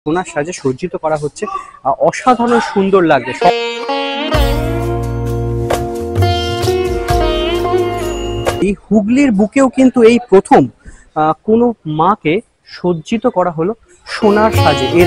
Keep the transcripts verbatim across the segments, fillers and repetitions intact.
সোনার সাজে সজ্জিত করা হচ্ছে, অসাধারণ সুন্দর লাগছে। এই হুগলির বুকেও কিন্তু এই প্রথম কোনো মাকে সজ্জিত করা হলো সোনার সাজে। এর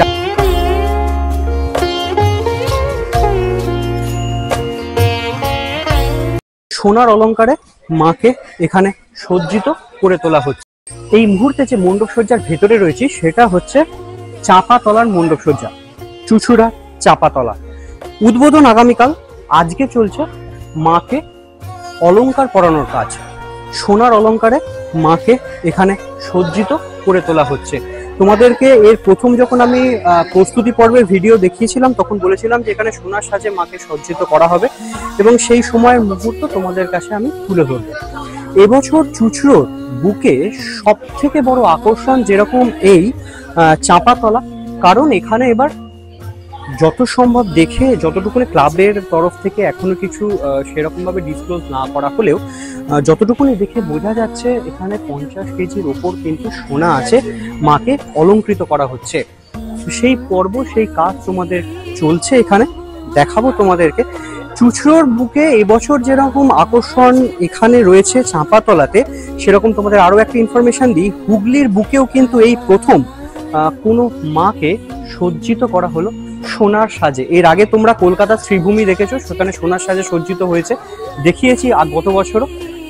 সোনার অলঙ্কারে মাকে এখানে সজ্জিত করে তোলা হচ্ছে। এই মুহূর্তে যে মণ্ডপ সজ্জার ভেতরে রয়েছে সেটা হচ্ছে চাপাতলার মণ্ডপ সজ্জা, চুচুড়া চাপাতলা। উদ্বোধন আগামীকাল। আজকে চলছে মাকে অলংকার পরানোর কাজ। সোনার অলংকারে মাকে এখানে সজ্জিত করে তোলা হচ্ছে। তোমাদেরকে এর প্রথম যখন আমি প্রস্তুতি পর্বের ভিডিও দেখিয়েছিলাম তখন বলেছিলাম যে এখানে সোনার সাজে মাকে সজ্জিত করা হবে এবং সেই সময়ের মুহূর্ত তোমাদের কাছে আমি তুলে ধরব। এবছর চুচুড়োর বুকে সব থেকে বড় আকর্ষণ যেরকম এই চাপাতলা, কারণ এখানে এবার যত সম্ভব দেখে যতটুকুনি ক্লাবের তরফ থেকে এখনো কিছু সেরকম ভাবে ডিসক্লোজ না করা হলেও যতটুকুনি দেখে বোঝা যাচ্ছে এখানে পঞ্চাশ কেজির ওপর কিন্তু সোনা আছে, মাকে অলংকৃত করা হচ্ছে। সেই পর্ব সেই কাজ তোমাদের চলছে, এখানে দেখাবো তোমাদেরকে। চুচুড়োর বুকে এবছর যেরকম আকর্ষণ এখানে রয়েছে চাঁপাতলাতে, সেরকম তোমাদের আরো একটা ইনফরমেশন দিই। হুগলির বুকেও কিন্তু এই প্রথম কোনো মাকে সজ্জিত করা হলো সোনার সাজে। এর আগে তোমরা কলকাতা শ্রীভূমি দেখেছো, সেখানে সোনার সাজে সজ্জিত হয়েছে, দেখিয়েছি গত বছরও।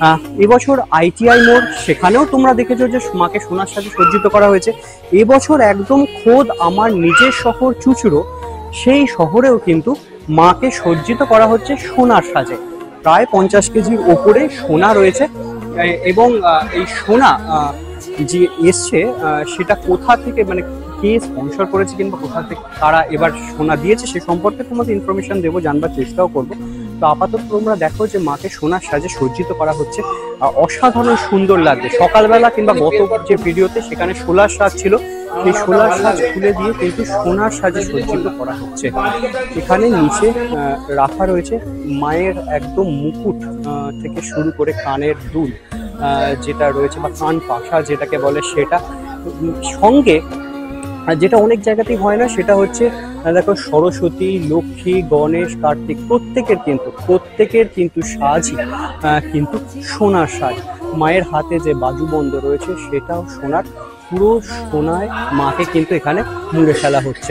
এবছর আইটিআই মোড়, সেখানেও তোমরা দেখেছো যে মাকে সোনার সাজে সজ্জিত করা হয়েছে। এবছর একদম খোদ আমার নিজের শহর চুচুড়ো, সেই শহরেও কিন্তু মাকে সজ্জিত করা হচ্ছে সোনার সাজে। প্রায় পঞ্চাশ কেজির ওপরে সোনা রয়েছে এবং এই সোনা যে এসছে সেটা কোথা থেকে, মানে কে স্পন্সর করেছে কিংবা কোথা থেকে তারা এবার সোনা দিয়েছে সে সম্পর্কে তোমাদের ইনফরমেশন দেবো, জানবার চেষ্টাও করবো। তো আপাতত তোমরা দেখো যে মাকে সোনার সাজে সজ্জিত করা হচ্ছে, অসাধারণ সুন্দর লাগছে। সকালবেলা কিংবা গত যে ভিডিওতে সেখানে সোলার সাজ ছিল, সেই সোলার সাজ খুলে দিয়ে কিন্তু সোনার সাজে সজ্জিত করা হচ্ছে। এখানে নিচে রাখা রয়েছে মায়ের একদম মুকুট থেকে শুরু করে কানের দুল যেটা রয়েছে বা কান পাশা যেটাকে বলে, সেটা সঙ্গে যেটা অনেক জায়গাতেই হয় না, সেটা হচ্ছে দেখো সরস্বতী, লক্ষ্মী, গণেশ, কার্তিক প্রত্যেকের কিন্তু প্রত্যেকের কিন্তু সাজই কিন্তু সোনার সাজ। মায়ের হাতে যে বাজুবন্ধ রয়েছে সেটাও সোনার, পুরো সোনায় মাকে কিন্তু এখানে মুড়ে ফেলা হচ্ছে।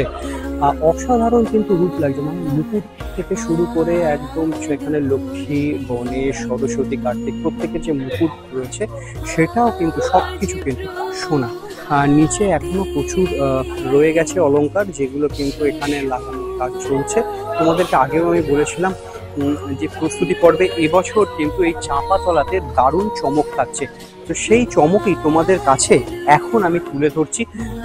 অসাধারণ কিন্তু রূপ লাগছে, মানে মুকুট থেকে শুরু করে একদম সেখানে লক্ষ্মী, গণেশ, সরস্বতী, কার্তিক প্রত্যেকের যে মুকুট রয়েছে সেটাও কিন্তু সব কিছু কিন্তু সোনা। আর নিচে এখনো প্রচুর রয়ে গেছে অলংকার, যেগুলো কিন্তু এখানে লাগানোর কাজ চলছে। তোমাদেরকে আগেও আমি বলেছিলাম যে প্রস্তুতি পর্বে এবছর কিন্তু এই চাঁপাতলাতে দারুণ চমক থাকছে। তো সেই চমকই তোমাদের কাছে এখন আমি তুলে ধরছি।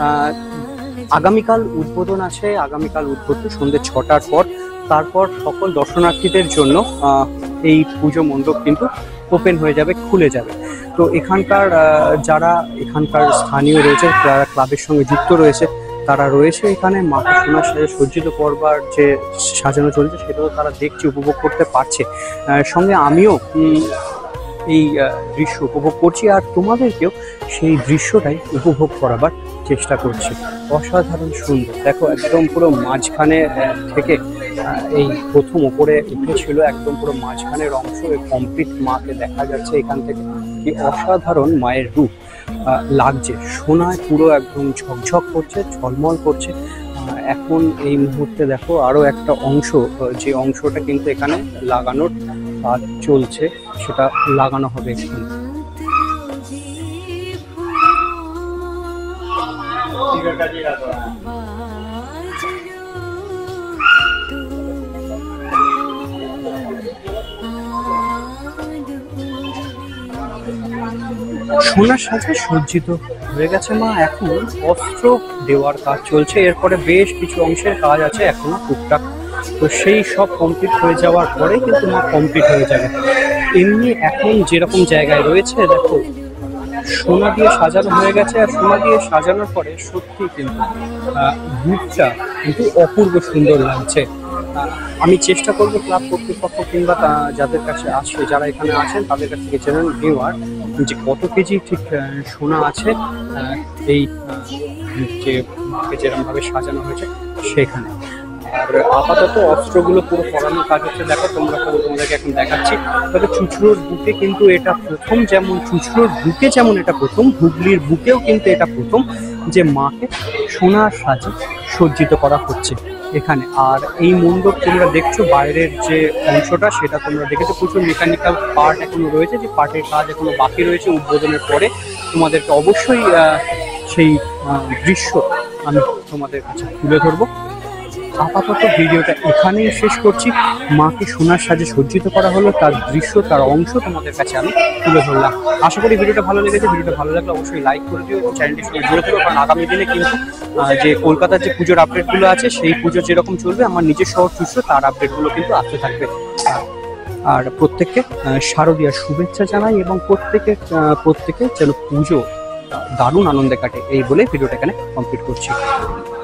আগামীকাল উদ্বোধন আছে, আগামীকাল উদ্বোধন সন্ধ্যে ছটার পর। তারপর সকল দর্শনার্থীদের জন্য এই পুজো মণ্ডপ কিন্তু ওপেন হয়ে যাবে, খুলে যাবে। তো এখানকার যারা এখানকার স্থানীয় রয়েছে, যারা ক্লাবের সঙ্গে যুক্ত রয়েছে, তারা রয়েছে এখানে মাকে সোনার সাজে সজ্জিত করবার যে সাজানো চলছে সেটাও তারা দেখছে, উপভোগ করতে পারছে। সঙ্গে আমিও এই দৃশ্য উপভোগ করছি আর তোমাদেরকেও সেই দৃশ্যটাই উপভোগ করাবার চেষ্টা করছি। অসাধারণ সুন্দর, দেখো একদম পুরো মাঝখানে থেকে এই প্রথম ওপরে উঠেছিল, একদম পুরো মাঝখানের অংশ কমপ্লিট মাকে দেখা যাচ্ছে এখান থেকে। কি অসাধারণ মায়ের রূপ লাগছে, সোনায় পুরো একদম ঝকঝক করছে, ঝলমল করছে। এখন এই মুহূর্তে দেখো আরো একটা অংশ, যে অংশটা কিন্তু এখানে লাগানোর কাজ চলছে, সেটা লাগানো হবে এখন। সোনার সাজে সজ্জিত হয়ে গেছে মা, এখন অস্ত্র দেওয়ার কাজ চলছে। এরপরে বেশ কিছু অংশের কাজ আছে এখনো টুকটাক, তো সেই সব কমপ্লিট হয়ে যাওয়ার পরে কিন্তু মা কমপ্লিট হয়ে যাবে। এমনি এখন যেরকম জায়গায় রয়েছে দেখো সোনা দিয়ে সাজানো হয়ে গেছে, আর সোনা দিয়ে সাজানোর পরে সত্যি কিন্তু রূপটা কিন্তু অপূর্ব সুন্দর লাগছে। আমি চেষ্টা করবো ক্লাব কর্তৃপক্ষ কিংবা যাদের কাছে আসে, যারা এখানে আছেন তাদের কাছ থেকে জেনে নেওয়ার যে কত কেজি ঠিক সোনা আছে এই যে মাকে যেরকম ভাবে সাজানো হয়েছে সেখানে। আর আপাতত অস্ত্রগুলো পুরো পরানোর কাজ হচ্ছে, দেখো তোমরা তোমাদেরকে এখন দেখাচ্ছি। তবে চুঁচুড়োর বুকে কিন্তু এটা প্রথম, যেমন চুঁচুড়োর বুকে যেমন এটা প্রথম, হুগলির বুকেও কিন্তু এটা প্রথম যে মাকে সোনার সাজে সজ্জিত করা হচ্ছে এখানে। আর এই মণ্ডপ তোমরা দেখছো বাইরের যে অংশটা সেটা তোমরা দেখেছো, প্রচুর মেকানিক্যাল পার্ট এখনো রয়েছে, যে পার্টের কাজ এখনো বাকি রয়েছে। উদ্বোধনের পরে তোমাদেরকে অবশ্যই সেই দৃশ্য আমি তোমাদের কাছে তুলে ধরবো। আপাতত ভিডিওটা এখানেই শেষ করছি। মাকে সোনার সাজে সজ্জিত করা হলো, তার দৃশ্য, তার অংশ তোমাদের কাছে আমি তুলে ধরলাম। আশা করি ভিডিওটা ভালো লেগেছে। ভিডিওটা ভালো লাগলে অবশ্যই লাইক করে দিও এবং চ্যানেলটির সঙ্গে জুড়ে থাকো, কারণ আগামী দিনে কিন্তু যে কলকাতার যে পুজোর আপডেটগুলো আছে, সেই পুজো যেরকম চলবে আমার নিজের শহর চুঁচুড়ো তার আপডেটগুলো কিন্তু আসতে থাকবে। আর প্রত্যেককে শারদীয়ার শুভেচ্ছা জানাই এবং প্রত্যেকে প্রত্যেকে যেন পুজো দারুণ আনন্দে কাটে, এই বলে ভিডিওটা এখানে কমপ্লিট করছি।